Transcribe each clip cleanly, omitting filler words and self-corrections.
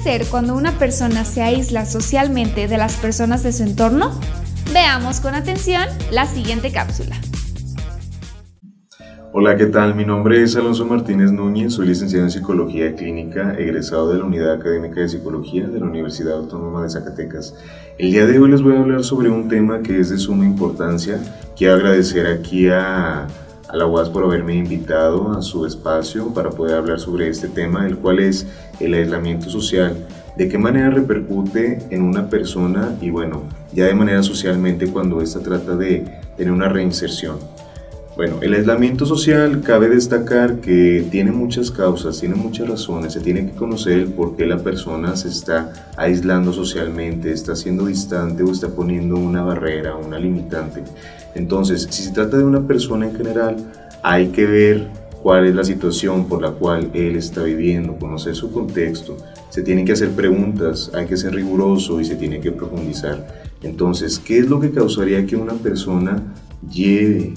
hacer cuando una persona se aísla socialmente de las personas de su entorno? Veamos con atención la siguiente cápsula. Hola, ¿qué tal? Mi nombre es Alonso Martínez Núñez, soy licenciado en Psicología Clínica, egresado de la Unidad Académica de Psicología de la Universidad Autónoma de Zacatecas. El día de hoy les voy a hablar sobre un tema que es de suma importancia. Quiero agradecer aquí a la UAS por haberme invitado a su espacio para poder hablar sobre este tema, el cual es el aislamiento social. ¿De qué manera repercute en una persona y bueno, ya de manera socialmente cuando ésta trata de tener una reinserción? Bueno, el aislamiento social cabe destacar que tiene muchas causas, tiene muchas razones, se tiene que conocer el por qué la persona se está aislando socialmente, está siendo distante o está poniendo una barrera, una limitante. Entonces, si se trata de una persona en general, hay que ver cuál es la situación por la cual él está viviendo, conocer su contexto, se tienen que hacer preguntas, hay que ser riguroso y se tiene que profundizar. Entonces, ¿qué es lo que causaría que una persona llegue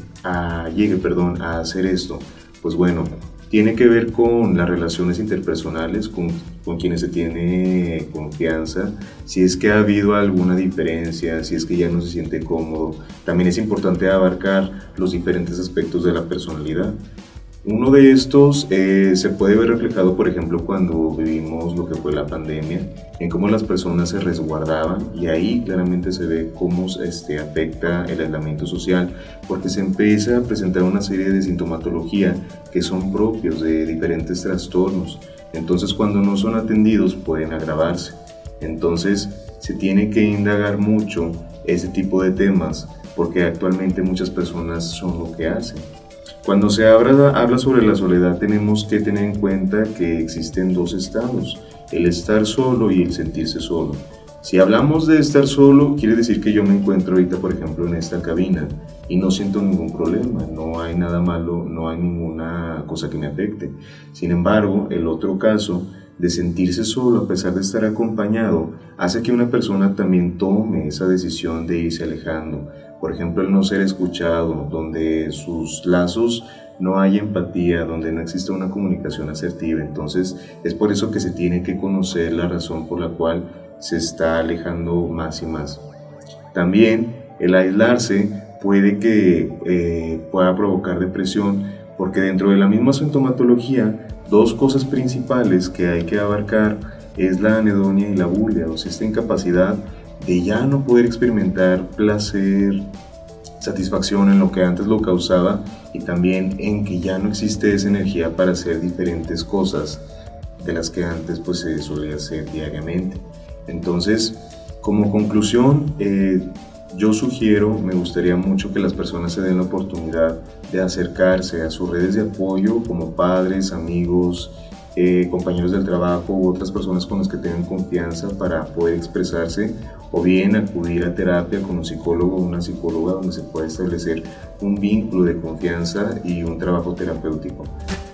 a hacer esto? Pues bueno, tiene que ver con las relaciones interpersonales, con quienes se tiene confianza, si es que ha habido alguna diferencia, si es que ya no se siente cómodo. También es importante abarcar los diferentes aspectos de la personalidad. Uno de estos se puede ver reflejado, por ejemplo, cuando vivimos lo que fue la pandemia, en cómo las personas se resguardaban, y ahí claramente se ve cómo afecta el aislamiento social, porque se empieza a presentar una serie de sintomatología que son propios de diferentes trastornos. Entonces, cuando no son atendidos pueden agravarse. Entonces, se tiene que indagar mucho ese tipo de temas, porque actualmente muchas personas son lo que hacen. Cuando se habla sobre la soledad, tenemos que tener en cuenta que existen dos estados, el estar solo y el sentirse solo. Si hablamos de estar solo, quiere decir que yo me encuentro ahorita, por ejemplo, en esta cabina y no siento ningún problema, no hay nada malo, no hay ninguna cosa que me afecte. Sin embargo, el otro caso de sentirse solo a pesar de estar acompañado hace que una persona también tome esa decisión de irse alejando. Por ejemplo, el no ser escuchado, donde sus lazos no hay empatía, donde no existe una comunicación asertiva. Entonces, es por eso que se tiene que conocer la razón por la cual se está alejando más y más. También el aislarse puede que pueda provocar depresión, porque dentro de la misma sintomatología, dos cosas principales que hay que abarcar es la anedonia y la bulia, o sea, esta incapacidad de ya no poder experimentar placer, satisfacción en lo que antes lo causaba, y también en que ya no existe esa energía para hacer diferentes cosas de las que antes pues se solía hacer diariamente. Entonces, como conclusión, yo sugiero, me gustaría mucho que las personas se den la oportunidad de acercarse a sus redes de apoyo como padres, amigos, compañeros del trabajo u otras personas con las que tengan confianza para poder expresarse, o bien acudir a terapia con un psicólogo o una psicóloga donde se pueda establecer un vínculo de confianza y un trabajo terapéutico.